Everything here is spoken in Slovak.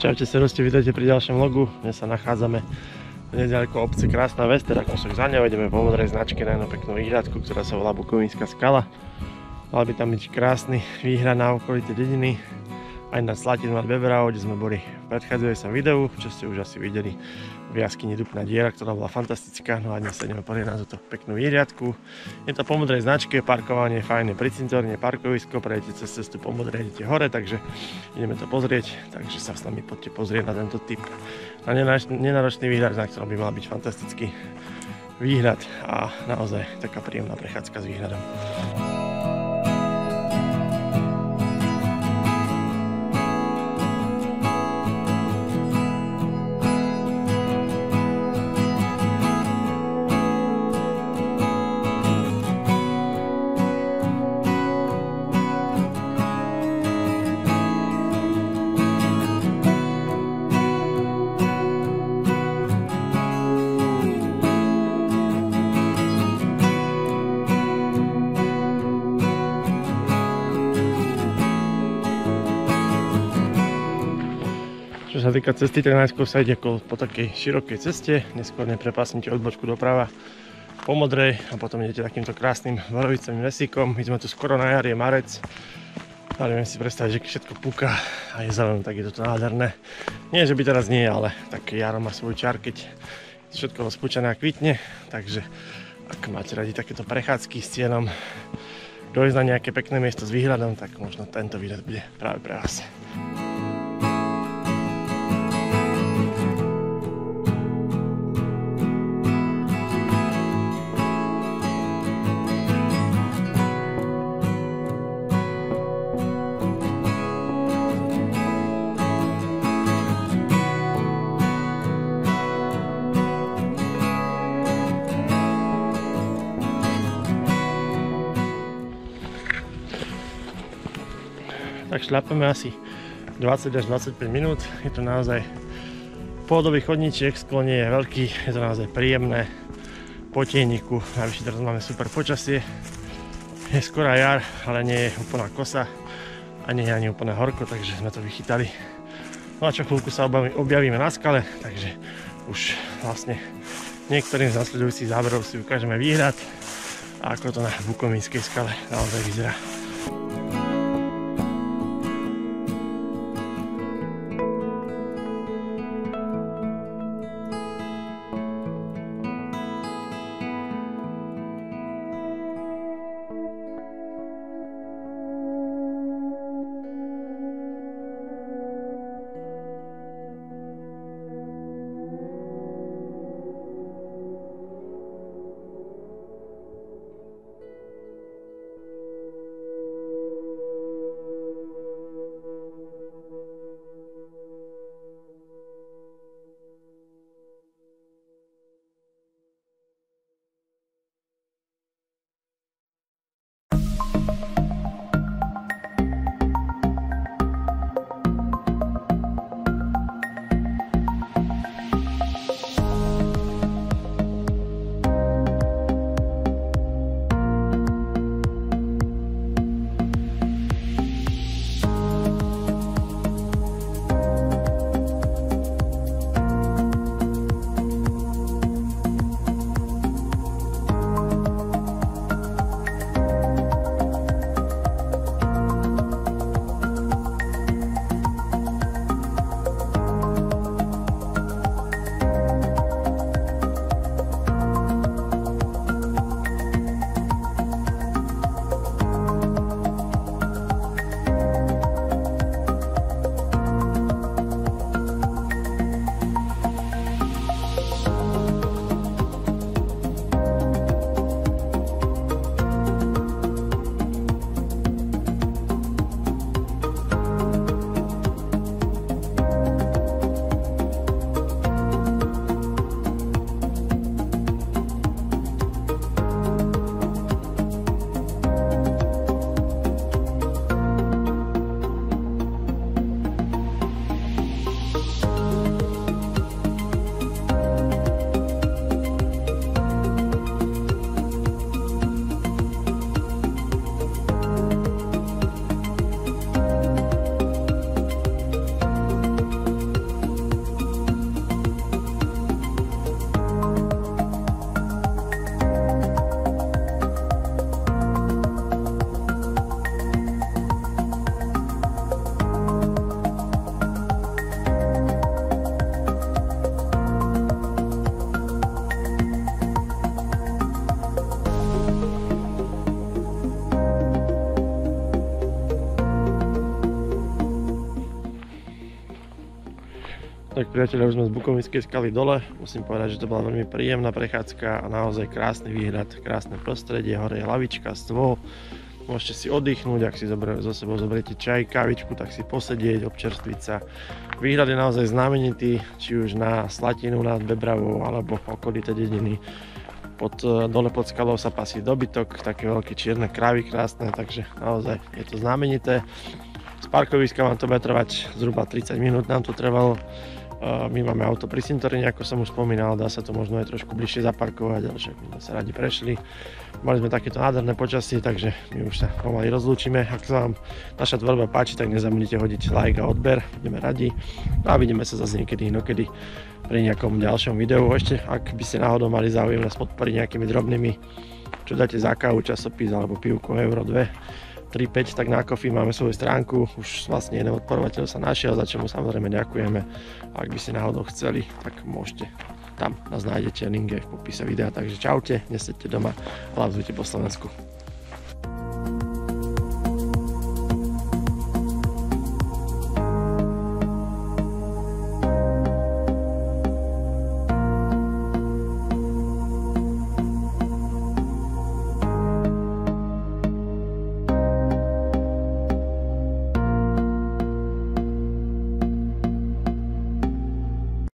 Čaute, servus, vítajte pri ďalšom vlogu. Dnes sa nachádzame nedaleko obce Krásna Ves, teda kúsok za ňou. Ideme po modrej značke na jednu peknú výhľadku, ktorá sa volá Bukovínska skala. Mal by tam byť krásny výhľad na okolité dediny, aj na Slatin nad Bebravo, kde sme boli v predchádzajúcom videu, čo ste už asi videli v jaskyni Dupná diera, ktorá bola fantastická. No a dnes sa ideme pozrieť na túto peknú výhľadku. Je to po modrej značke, parkovanie je fajné pri cintorine, parkovisko, prejdete cez cestu po modrej, idete hore, takže ideme to pozrieť, takže sa s nami poďte pozrieť na tento typ, na nenáročný výhľad, na ktorom by mal byť fantastický výhľad a naozaj taká príjemná prechádzka s výhľadom. Čo sa týka cesty, tak najskôr sa ide po takej širokej ceste, neskôr neprepásnite odbočku doprava po modrej a potom idete takýmto krásnym borovicovým lesíkom. My sme tu skoro na jar, je marec, ale viem si predstaviť, že keď všetko púka a je zelené, tak je toto nádherné. Nie, že by teraz nie, ale tak jaro má svoj čar, keď všetko rozpúčané a kvitne, takže ak máte radi takéto prechádzky s cieľom dojsť na nejaké pekné miesto s výhľadom, tak možno tento výlet bude práve pre vás. Tak šľapeme asi 20 až 25 minút. Je to naozaj pohodový chodníček, sklo nie je veľký, je to naozaj príjemné po tieníku. Navyše teraz máme super počasie. Je skorá jar, ale nie je úplná kosa a nie je ani úplne horko, takže sme to vychytali. No a čo chvíľku sa objavíme na skale, takže už vlastne niektorým z nasledujúcich záberov si ukážeme výhľad a ako to na Bukovínskej skale naozaj vyzerá. Priatelia, už sme z Bukovinskej skaly dole. Musím povedať, že to bola veľmi príjemná prechádzka a naozaj krásny výhľad, krásne prostredie, hore je lavička, stôl. Môžete si oddychnúť, ak si so sebou zoberiete čaj, kávičku, tak si posedieť, občerstviť sa. Výhľad je naozaj znamenitý, či už na Slatinu nad Bebravou alebo okolité dediny. Dole pod skalou sa pasí dobytok, také veľké čierne krávy krásne, takže naozaj je to znamenité. Z parkoviska vám to bude trvať zhruba 30 minút, nám to trvalo. My máme auto pri cintoríne, ako som už spomínal, dá sa to možno aj trošku bližšie zaparkovať, ale však my sme sa radi prešli. Mali sme takéto nádherné počasie, takže my už sa pomaly rozlúčime. Ak sa vám naša tvorba páči, tak nezabudnite hodiť like a odber, budeme radi. A vidíme sa zase niekedy inokedy pri nejakom ďalšom videu. Ešte, ak by ste náhodou mali záujem nás podporiť nejakými drobnými, čo dáte za kávu, časopis alebo pivko euro 2, 3,5, tak na Ko-fi máme svoju stránku, už vlastne jeden podporovateľ sa našiel, za čo mu samozrejme ďakujeme. A ak by ste náhodou chceli, tak môžete, tam nás nájdete, link je v popise videa, takže čaute, nesedte doma, hlavzujte po Slovensku.